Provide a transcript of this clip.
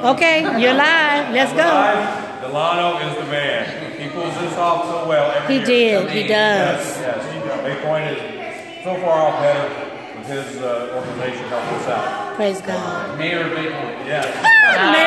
Okay, you're live. Let's go. Delano is the man. He pulls this off so well every year. He does. Yes. Big Point is so far off better with his organization helping us out. Praise God. Mayor of Big Point, yes.